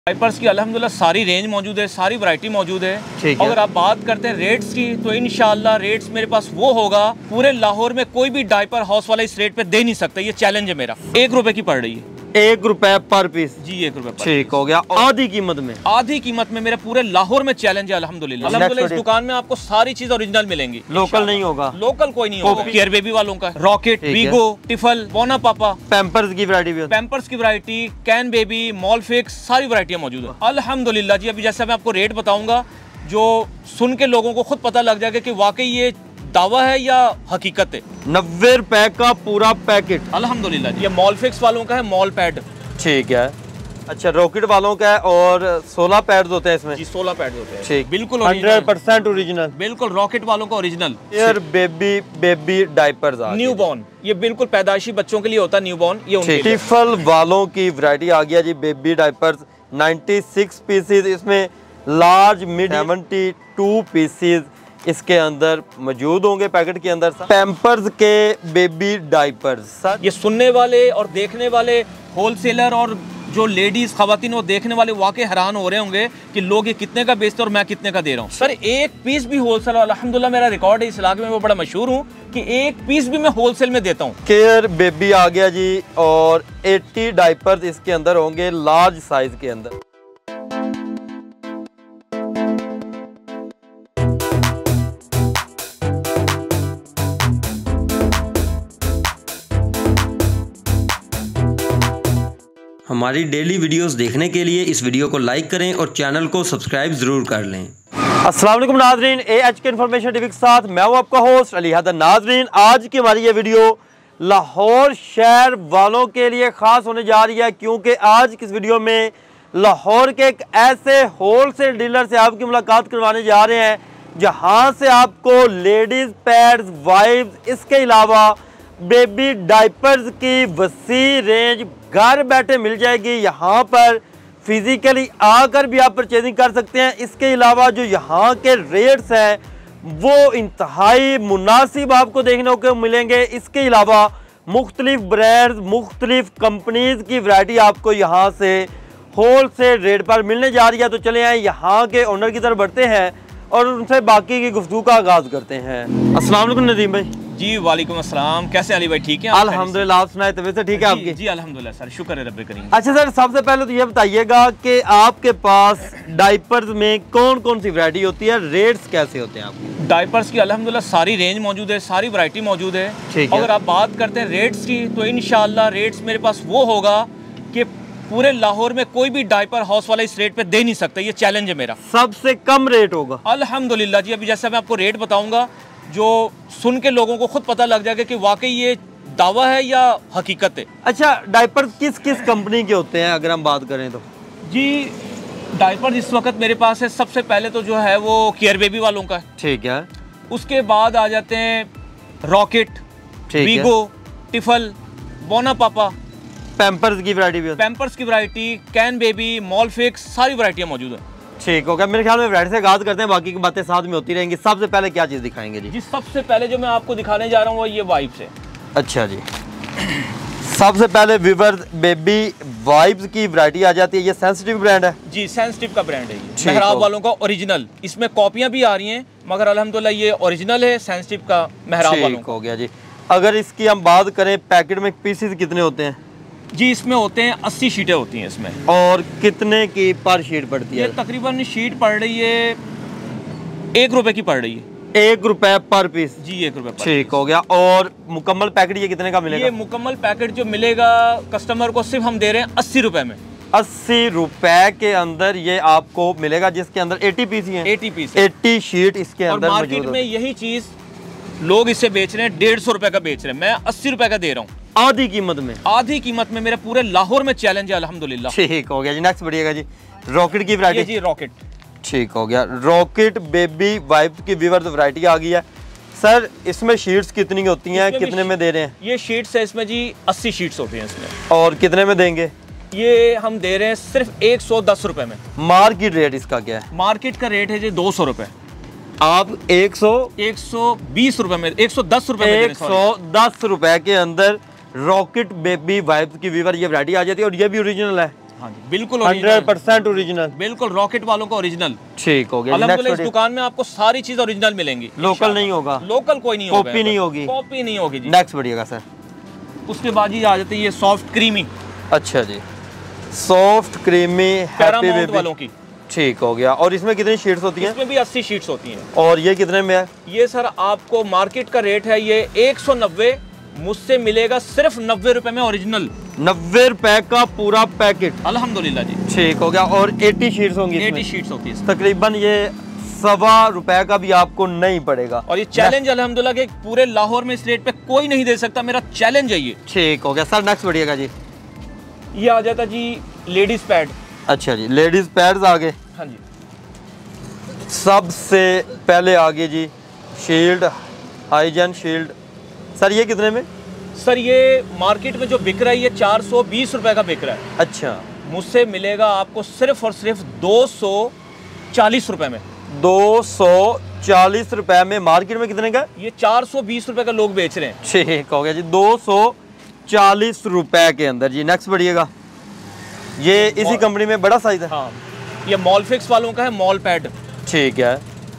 Diapers की अल्हम्दुलिल्लाह सारी रेंज मौजूद है, सारी वैरायटी मौजूद है। अगर आप बात करते हैं रेट्स की तो इंशाल्लाह रेट्स मेरे पास वो होगा, पूरे लाहौर में कोई भी डायपर हाउस वाला इस रेट पे दे नहीं सकता। ये चैलेंज है मेरा। 1 रुपए की पड़ रही है। 1 रुपए पर पीस जी, 1 रुपए। ठीक हो गया। आधी कीमत में, आधी कीमत में मेरे पूरे लाहौर में चैलेंज है अल्हम्दुलिल्लाह। इस दुकान में आपको सारी चीज ओरिजिनल मिलेंगी, लोकल नहीं होगा। लोकल कोई नहीं होगा। केयर बेबी वालों का रॉकेट, वीगो, टिफल, बोना पापा, पैम्पर्स की वैरायटी भी, पैम्पर्स की वैरायटी, कैन बेबी, मॉलफिक्स, सारी वैरायटियां मौजूद है अल्हम्दुलिल्लाह जी। अभी जैसे मैं आपको रेट बताऊंगा जो सुन के लोगों को खुद पता लग जाएगा कि वाकई ये दावा है या हकीकत है। 90 रुपए का पूरा पैकेट अल्हम्दुलिल्लाह जी। ये मॉलफिक्स वालों का है, मॉल पैड। ठीक है। अच्छा, रॉकेट वालों का है और 16 पैड्स होते हैं इसमें। जी, 16 पैड्स होते हैं। ठीक, बिल्कुल 100% ओरिजिनल। बिल्कुल रॉकेट वालों का original. Air baby diapers, newborn, ये बिल्कुल पैदाइशी बच्चों के लिए होता है न्यू बॉर्न। ये उनके लिए। टिफल वालों की वैरायटी आ गया जी। बेबी डायपर्स 96 पीसेज, इसमें लार्ज मिड 72 पीसेज इसके अंदर मौजूद होंगे पैकेट के अंदर। पैम्पर्स के बेबी डायपर्स, ये सुनने वाले और देखने वाले होलसेलर और जो लेडीज खवातीन वो देखने वाले वाकई हैरान हो रहे होंगे कि लोग ये कितने का बेचते और मैं कितने का दे रहा हूँ। सर, एक पीस भी होलसेल, अल्हम्दुलिल्लाह मेरा रिकॉर्ड है इस इलाके में, वो बड़ा मशहूर हूँ कि एक पीस भी मैं होलसेल में देता हूँ। केयर बेबी आ गया जी और 80 डायपर्स इसके अंदर होंगे लार्ज साइज के अंदर। हमारी डेली वीडियोस देखने के लिए इस वीडियो को लाइक करें और चैनल को सब्सक्राइब जरूर कर लें। अस्सलाम वालेकुम नाजरीन, AHK इन्फॉर्मेशन टीवी के साथ मैं हूं आपका होस्ट अली हैदर। नाजरीन, आज की हमारी ये वीडियो लाहौर शहर वालों के लिए ख़ास होने जा रही है, क्योंकि आज की इस वीडियो में लाहौर के एक ऐसे होलसेल डीलर से आपकी मुलाकात करवाने जा रहे हैं जहाँ से आपको लेडीज़ पैड्स, वाइप्स, इसके अलावा बेबी डायपर्स की वसी रेंज घर बैठे मिल जाएगी। यहाँ पर फिजिकली आकर भी आप परचेजिंग कर सकते हैं। इसके अलावा जो यहाँ के रेट्स हैं वो इंतहाई मुनासिब आपको देखने को मिलेंगे। इसके अलावा मुख्तलिफ ब्रांड्स, मुख्तलिफ कंपनीज की वैरायटी आपको यहाँ से होलसेल रेट पर मिलने जा रही है। तो चले आए यहाँ के ओनर की तरफ बढ़ते हैं और उनसे बाकी की गुफ्तगू का आगाज करते हैं। अस्सलाम वालेकुम नदीम भाई। जी वालेकुम अस्सलाम, कैसे अली भाई? ठीक है अल्हम्दुलिल्लाह, आप सुनाए तबीयत से ठीक है आपकी? जी अल्हम्दुलिल्लाह सर, शुक्र है रब्बे करीम। अच्छा सर, सबसे पहले तो ये बताइएगा कि आपके पास डायपर्स में कौन कौन सी वैरायटी होती है, रेट्स कैसे होते हैं आपके? डायपर्स की अल्हम्दुलिल्लाह सारी रेंज मौजूद है, सारी वैरायटी मौजूद है। अगर आप बात करते हैं रेट्स की तो इंशाल्लाह रेट्स मेरे पास वो होगा कि पूरे लाहौर में कोई भी डायपर हाउस वाला इस रेट पे दे नहीं सकता। ये चैलेंज है मेरा। सबसे कम रेट होगा अल्हम्दुलिल्लाह जी। अभी जैसे मैं आपको रेट बताऊंगा जो सुन के लोगों को खुद पता लग जाएगा कि वाकई ये दावा है या हकीकत है। अच्छा, डायपर किस किस कंपनी के होते हैं अगर हम बात करें तो? जी, डायपर इस वक्त मेरे पास है, सबसे पहले तो जो है वो केयर बेबी वालों का है। ठीक है। उसके बाद आ जाते हैं रॉकेट, वीगो, टिफल, बोना पापा, पैम्पर्स की वैरायटी भी, पैम्पर्स की वैरायटी, कैन बेबी, मॉलफिक्स, सारी वैरायटियां मौजूद है। ठीक हो गया। मेरे ख्याल में वैरायटी से आगाज करते हैं, बाकी की बातें साथ में होती रहेंगी। सबसे पहले क्या चीज़ दिखाएंगे जी? सबसे पहले जो मैं आपको दिखाने जा रहा हूँ वो ये वाइप्स है। अच्छा जी, सबसे पहले व्यूअर्स बेबी वाइप्स की वैरायटी आ जाती है। ये सेंसिटिव ब्रांड है जी, सेंसिटिव का ब्रांड है ये, मेहराब वालों का ओरिजिनल। इसमें कॉपियां भी आ रही हैं मगर अल्हम्दुलिल्लाह ये ओरिजिनल है, सेंसिटिव का, मेहराब वालों का। हो गया जी। अगर इसकी हम बात करें पैकेट में पीसेस कितने होते हैं? जी, इसमें होते हैं 80 शीटें होती हैं इसमें। और कितने की पर शीट पड़ती है? ये तकरीबन शीट पड़ रही है 1 रुपए की पड़ रही है। 1 रुपए पर पीस? जी, 1 रुपए। ठीक हो गया। और मुकम्मल पैकेट ये कितने का मिलेगा? ये मुकम्मल पैकेट जो मिलेगा कस्टमर को सिर्फ हम दे रहे हैं 80 रुपए में। 80 रुपए के अंदर ये आपको मिलेगा, जिसके अंदर 80 पीस ही हैं। 80 पीस, 80 शीट इसके अंदर। और मार्केट में यही चीज लोग इसे बेच रहे हैं 150 रुपए का बेच रहे हैं, मैं 80 रुपए का दे रहा हूँ। आधी कीमत में? आधी कीमत में मेरे पूरे लाहौर में चैलेंज है अल्हम्दुलिल्लाह। ठीक हो गया जी। नेक्स्ट बढ़िएगा जी, रॉकेट की वैरायटी। जी रॉकेट। ठीक हो गया। रॉकेट बेबी वाइप्स की व्यूअर्स वैरायटी आ गई है। सर, इसमें शीट्स कितनी होती हैं, कितने में दे रहे हैं? ये शीट्स है इसमें जी, 80 शीट्स होती हैं इसमें। और कितने में देंगे? ये हम दे रहे हैं सिर्फ 110 रुपए में। मार्केट रेट इसका क्या है? मार्केट का रेट है जी 200 रुपए। आप 120 रुपए में, 110 रुपए में, 110 रुपए के अंदर रॉकेट बेबी वाइप्स की व्यूअर ये वैरायटी आ जाती है। और ये भी ओरिजिनल है? हाँ जी, बिल्कुल 100% ओरिजिनल, बिल्कुल रॉकेट वालों का ओरिजिनल। ठीक हो गया। अल्हम्दुलिल्लाह इस दुकान में आपको सारी चीज ओरिजिनल मिलेंगी, लोकल नहीं होगा, लोकल कोई नहीं होगा, कॉपी नहीं होगी, कॉपी नहीं होगी जी। Next बढ़िएगा sir. उसके बाद ही आ जाते हैं ये सॉफ्ट क्रीमी, अच्छा जी, सॉफ्ट क्रीमी हैप्पी बेबी वालों की, ठीक हो गया। और इसमें कितनी शीट्स होती हैं? इसमें भी 80 शीट्स होती हैं। और ये कितने में है? ये सर आपको मार्केट का रेट है ये 190, मुझसे मिलेगा सिर्फ 90 रुपए में ओरिजिनल। 90 रुपए का पूरा पैकेट, अल्हम्दुलिल्लाह जी, ठीक हो गया। और 80 शीट्स होंगी, 80 शीट्स होती है तकरीबन। ये ₹1.25 का भी आपको नहीं पड़ेगा। और ये चैलेंज अल्हम्दुलिल्लाह के पूरे लाहौर में इस रेट पे कोई नहीं दे सकता, मेरा चैलेंज है ये। ठीक हो गया सर, नेक्स्ट बढ़िएगा जी। ये आ जाता जी लेडीज पैड। अच्छा जी, लेडीज पैड्स आगे। हाँ जी, सबसे पहले आगे जी शील्ड, हाइजन शील्ड। सर ये कितने में? सर ये मार्केट में जो बिक रहा है ये 420 रुपए का बिक रहा है। अच्छा, मुझसे मिलेगा आपको सिर्फ और सिर्फ 240 रुपए में। 240 रुपए में, मार्केट में कितने का? ये 420 रुपए का लोग बेच रहे हैं। ठीक हो गया जी, 240 रुपए के अंदर जी। नेक्स्ट बढ़िएगा। ये इसी कंपनी में बड़ा साइज है? हाँ, ये मॉल फिक्स वालों का है, मॉल पैड। ठीक है,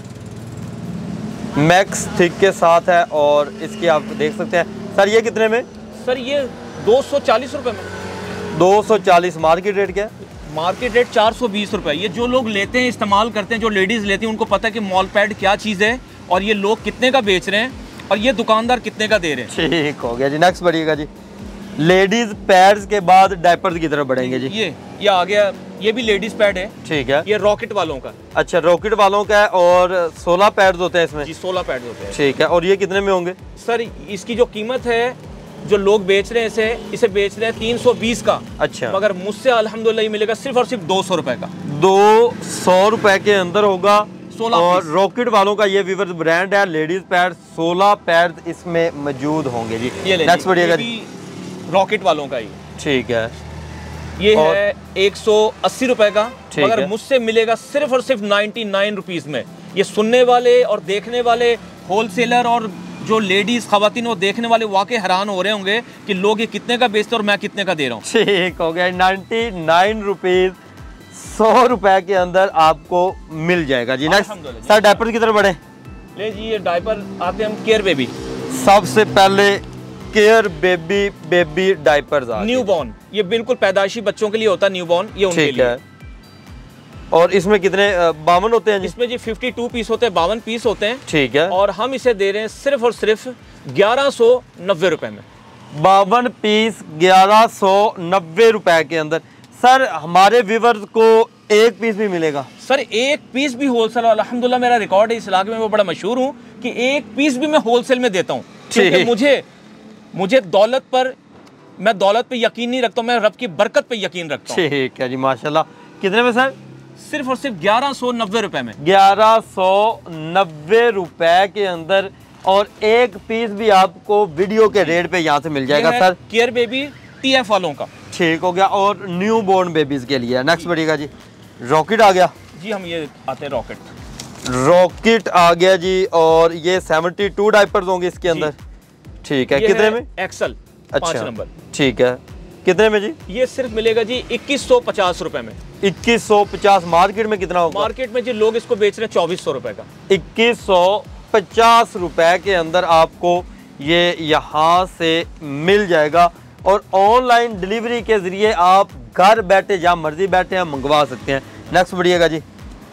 मैक्स थिक के साथ है और इसकी आप देख सकते हैं। सर ये कितने में? सर ये 240 रुपए में। 240, मार्केट रेट क्या है? मार्केट रेट 420 रुपए। ये जो लोग लेते हैं, इस्तेमाल करते हैं, जो लेडीज लेती हैं, उनको पता है कि मॉल पैड क्या चीज़ है और ये लोग कितने का बेच रहे हैं और ये दुकानदार कितने का दे रहे हैं। ठीक हो गया जी, नेक्स्ट बढ़िएगा जी। लेडीज पैड्स के बाद डायपर्स की तरफ बढ़ेंगे जी। ये आ गया, ये भी लेडीज पैड है। ठीक है, ये रॉकेट वालों का। अच्छा, रॉकेट वालों का है और 16 पैड्स होते हैं इसमें? जी, 16 पैड होते हैं। ठीक है, और ये कितने में होंगे? सर इसकी जो कीमत है, जो लोग बेच रहे हैं इसे बेच रहे हैं 320 का। अच्छा, मगर मुझसे अल्हम्दुलिल्लाह मिलेगा सिर्फ और सिर्फ 200 रुपए का। 200 रुपए के अंदर होगा। 16 और रॉकेट वालों का ये वीवर्स ब्रांड है, लेडीज पैड, 16 पैड इसमें मौजूद होंगे जी। नेक्स्ट बढ़िएगा जी। रॉकेट वालों का ही, ठीक है, ये है 180 रुपए का, मगर है। मुझसे मिलेगा सिर्फ और सिर्फ 99 रुपीज में। ये सुनने वाले और देखने वाले होलसेलर और जो लेडीज खवातीन वो देखने वाले वाकई हैरान हो रहे होंगे कि लोग ये कितने का बेचते और मैं कितने का दे रहा हूँ। ठीक हो गया, 99 रुपीज, 100 रुपए के अंदर आपको मिल जाएगा जी। नेक्स्ट सर, डायपर की तरफ बढ़े। ले जी, ये डायपर आते हैं हम केयर बेबी। सबसे पहले care baby diapers newborn, ये बिल्कुल पैदाइशी बच्चों के लिए होता है न्यू बॉर्न, ये उनके लिए है। और इसमें कितने 52 होते हैं जी? इसमें जी 52 पीस होते हैं, 52 पीस होते हैं। ठीक है, और हम इसे दे रहे हैं सिर्फ और सिर्फ 1190 रुपए में। 52 पीस 1190 रुपए के अंदर। सर हमारे व्यूअर्स को एक पीस भी मिलेगा? सर एक पीस भी होलसेल, अल्हम्दुलिल्लाह मेरा रिकॉर्ड है इस इलाके में, वो बड़ा मशहूर हूँ कि एक पीस भी मैं होलसेल में देता हूँ। क्योंकि मुझे दौलत पर, मैं दौलत पे यकीन नहीं रखता हूँ, मैं रब की बरकत पे यकीन रखता हूँ। ठीक है जी, माशाल्लाह। कितने में सर? सिर्फ और सिर्फ 1190 रुपए में। 1190 रुपए के अंदर, और एक पीस भी आपको वीडियो के रेट पे यहाँ से मिल जाएगा सर। केयर बेबी TF वालों का। ठीक हो गया, और न्यू बोर्न बेबीज के लिए। नेक्स्ट बढ़िएगा जी। रॉकेट आ गया जी, हम ये आते हैं रॉकेट। रॉकेट आ गया जी, और ये 72 डायपर्स होंगे इसके अंदर। ठीक है, कितने में? एक्सल, अच्छा 5 नंबर। ठीक है, कितने में जी? ये सिर्फ मिलेगा जी 2150 रुपए में। 2150, मार्केट में कितना होगा? मार्केट में जी लोग इसको बेच रहे हैं 2400 रुपए का। 2150 रुपए के अंदर आपको ये यहाँ से मिल जाएगा, और ऑनलाइन डिलीवरी के जरिए आप घर बैठे जहाँ मर्जी बैठे हैं मंगवा सकते हैं। नेक्स्ट बढ़िएगा जी।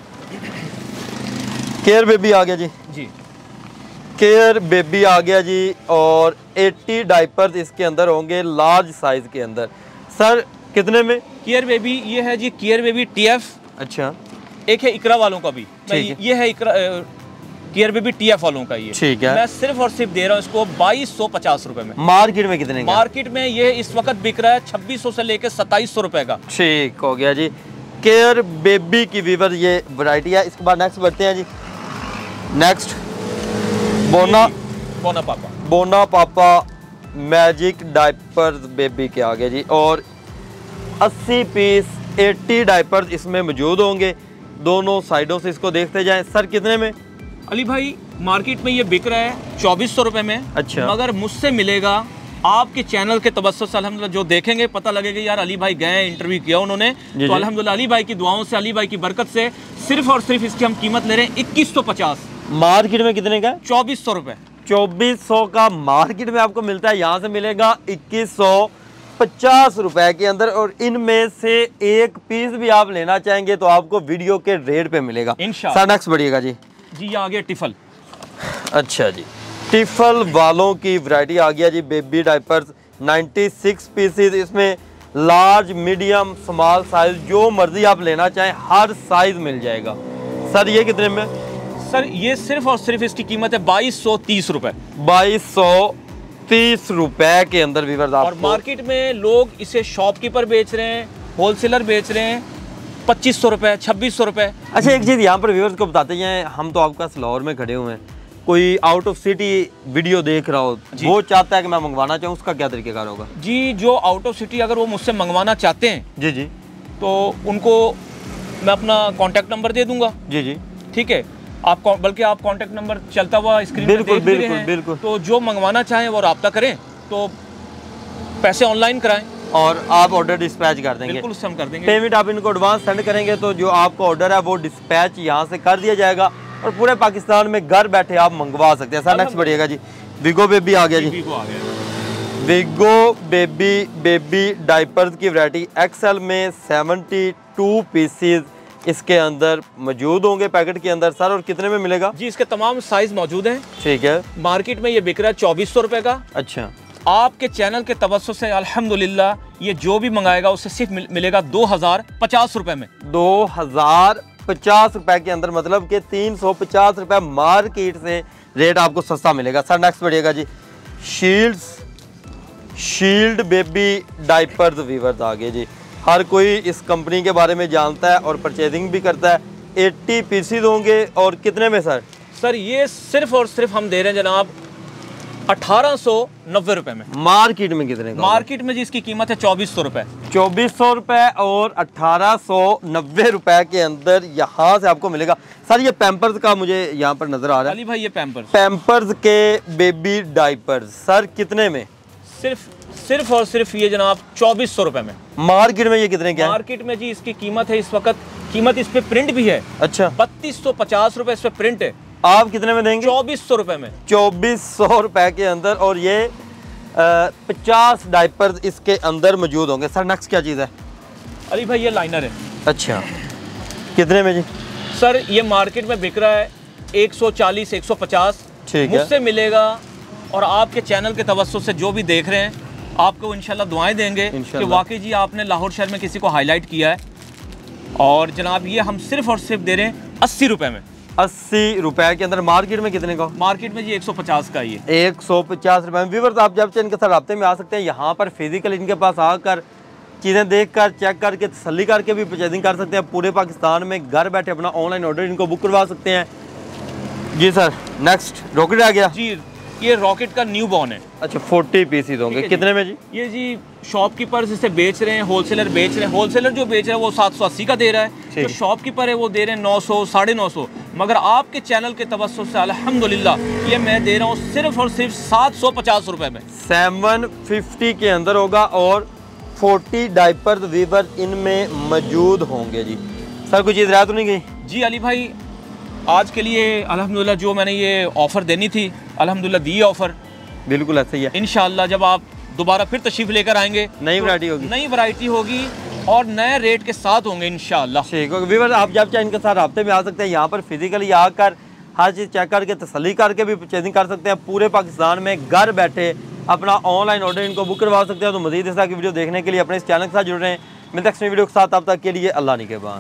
केयर बेबी आ गया जी। जी, केयर बेबी आ गया जी, और 80 डायपर्स इसके अंदर होंगे लार्ज साइज के अंदर। सर कितने में? केयर बेबी ये है जी केयर बेबी TF। अच्छा, एक है इकरा वालों का भी, ये है इकरा केयर बेबी TF वालों का। ये ठीक है, मैं सिर्फ और सिर्फ दे रहा हूँ इसको 2250 रुपए में। मार्केट में कितने का? मार्केट में ये इस वक्त बिक रहा है 2600 से लेकर 2700 रुपए का। ठीक हो गया जी। केयर बेबी की वीवर ये वैरायटी है। इसके बाद नेक्स्ट बढ़ते हैं जी। नेक्स्ट बोना पापा मैजिक डायपर्स बेबी के आगे जी, और 80 पीस 80 डायपर्स इसमें मौजूद होंगे। दोनों साइडों से इसको देखते जाएं। सर कितने में? अली भाई, मार्केट में ये बिक रहा है 2400 रुपए में। अच्छा, मगर मुझसे मिलेगा आपके चैनल के तवज्जो से अल्हम्दुलिल्लाह जो देखेंगे पता लगेगा यार अली भाई गए इंटरव्यू किया उन्होंने, तो अल्हम्दुलिल्लाह अली भाई की दुआओं से, अली भाई की बरकत से सिर्फ और सिर्फ इसकी हम कीमत ले रहे हैं 2150। मार्केट में कितने का? 2400 रुपये। 2400 का मार्केट में आपको मिलता है, यहाँ से मिलेगा 2150 रुपए के अंदर। और इनमें से एक पीस भी आप लेना चाहेंगे तो आपको वीडियो के रेट पे मिलेगा इंशाल्लाह। सर नेक्स्ट बढ़िएगा जी। जी आ गया टिफल। अच्छा जी, टिफल वालों की वैरायटी आ गया जी। बेबी डायपर्स 96 पीसेज, इसमें लार्ज, मीडियम, स्मॉल साइज जो मर्जी आप लेना चाहें हर साइज मिल जाएगा। सर ये कितने में? सर ये सिर्फ और सिर्फ इसकी कीमत है 2230 रुपए। 2230 रुपए के अंदर व्यूअर्स आपको। और मार्केट में लोग इसे शॉपकीपर बेच रहे हैं, होलसेलर बेच रहे हैं 2500 रुपए, 2600 रुपए। अच्छा एक चीज़ यहाँ पर व्यूअर्स को बताते हैं, हम तो आपका लाहौर में खड़े हुए हैं, कोई आउट ऑफ सिटी वीडियो देख रहा हो, वो चाहता है कि मैं मंगवाना चाहूँ, उसका क्या तरीकेकार होगा? जी जो आउट ऑफ सिटी अगर वो मुझसे मंगवाना चाहते हैं जी जी, तो उनको मैं अपना कॉन्टैक्ट नंबर दे दूंगा। जी जी ठीक है, आप बल्कि आप कॉन्टैक्ट नंबर चलता हुआ स्क्रीन पे देख भी रहे हैं, बिल्कुल। तो जो मंगवाना चाहें वो रब्ता करें, तो पैसे ऑनलाइन कराएं और आप ऑर्डर डिस्पैच कर देंगे। बिल्कुल उससे हम कर देंगे। पेमेंट आप इनको एडवांस सेंड करेंगे तो जो आपका ऑर्डर है वो डिस्पैच यहाँ से कर दिया जाएगा और पूरे पाकिस्तान में घर बैठे आप मंगवा सकते हैं। सर नेक्स्ट बढ़िएगा जी। विगो बेबी आ गया जी। विगो आ गया। विगो बेबी डायपर्स की वैरायटी एक्सेल में 72 पीसेज इसके अंदर मौजूद होंगे पैकेट के अंदर। सर और कितने में मिलेगा? जी इसके तमाम साइज मौजूद हैं। ठीक है। मार्केट में ये बिक रहा है 2400 रुपए का। अच्छा, आपके चैनल के तवज्जो से अल्हम्दुलिल्लाह ये जो भी मंगाएगा उससे सिर्फ मिलेगा 2050 रुपए में। 2050 रुपए के अंदर, मतलब कि 350 रुपए मार्केट से रेट आपको सस्ता मिलेगा। सर नेक्स्ट बढ़िएगा जी। शील्ड बेबी डायपर्स व्यूअर्स आ गए जी। हर कोई इस कंपनी के बारे में जानता है और परचेजिंग भी करता है। 80 पीसेज होंगे। और कितने में सर? सर ये सिर्फ और सिर्फ हम दे रहे हैं जनाब 1890 रुपए में। मार्केट में कितने का? मार्केट में जी इसकी कीमत है 2400 रुपए। 2400 रुपए और 1890 रुपए के अंदर यहाँ से आपको मिलेगा। सर ये पैम्पर्स का मुझे यहाँ पर नजर आ रहा है। अली भाई ये पैम्पर्स के बेबी डायपर्स सर कितने में? सिर्फ और सिर्फ ये जनाब 2400 रुपए में। मार्केट में ये कितने के? मार्केट में जी इसकी कीमत है इस वक्त, कीमत इस पे प्रिंट भी है। अच्छा, 3250 रुपए इस पे प्रिंट है। आप कितने में देंगे? 2400 रुपए में। 2400 रुपए के अंदर। और ये 50 डायपर्स इसके अंदर मौजूद होंगे। सर नेक्स्ट क्या चीज़ है? अली भाई ये लाइनर है। अच्छा, कितने में जी? सर ये मार्केट में बिक रहा है 140 150। ठीक है, मुझसे मिलेगा। और आपके चैनल के तवज्जो से जो भी देख रहे हैं आपको इंशाल्लाह दुआएं देंगे कि वाकई जी आपने लाहौर शहर में किसी को हाईलाइट किया है। और जनाब ये हम सिर्फ और सिर्फ दे रहे हैं 80 रुपए में। 80 रुपए के अंदर। मार्केट में कितने का? मार्केट में जी 150 का ये। 150 रुपए में। व्यूअर्स आप जब इनके साथ राब्ते में आ सकते हैं, यहाँ पर फिजिकल इनके पास आकर चीज़ें देखकर चेक करके तसल्ली करके भी परचेजिंग कर सकते हैं। पूरे पाकिस्तान में घर बैठे अपना ऑनलाइन ऑर्डर इनको बुक करवा सकते हैं। जी सर नेक्स्ट रॉकेट आ गया जी। ये रॉकेट का न्यू बॉर्न है। अच्छा, 40 पीसेज होंगे। कितने में जी? ये जी शॉपकीपर इसे बेच रहे हैं, होलसेलर बेच रहे हैं। होलसेलर जो बेच रहा है वो 780 का दे रहा है, जो शॉपकीपर है वो दे रहे हैं 900 950। मगर आपके चैनल के तवज्जो से अल्हम्दुलिल्लाह ये मैं दे रहा हूँ सिर्फ और सिर्फ 750 रुपए में। 750 के अंदर होगा और 40 डायपर्स वीवर इनमें मौजूद होंगे जी। सर कोई चीज़ रहा तो नहीं गई? जी अली भाई आज के लिए अल्हम्दुलिल्लाह जो मैंने ये ऑफ़र देनी थी अल्हम्दुलिल्लाह दी ऑफ़र। बिल्कुल ऐसे ही है। इंशाअल्लाह जब आप दोबारा फिर तशरीफ़ लेकर आएंगे नई वैरायटी होगी, नई वैरायटी होगी और नए रेट के साथ होंगे इंशाअल्लाह। ठीक है व्यूअर्स, आप जब चाहे इनके साथ राब्ते में आ सकते हैं। यहाँ पर फिजिकली आकर हर चीज़ चेक करके तसल्ली करके भी परचेजिंग कर सकते हैं। पूरे पाकिस्तान में घर बैठे अपना ऑनलाइन ऑर्डर इनको बुक करवा सकते हैं। तो मज़ीद इस तरह की वीडियो देखने के लिए अपने इस चैनल के साथ जुड़ रहे हैं। मिलते हैं नेक्स्ट वीडियो के साथ, तब तक के लिए अल्लाह निगहबान।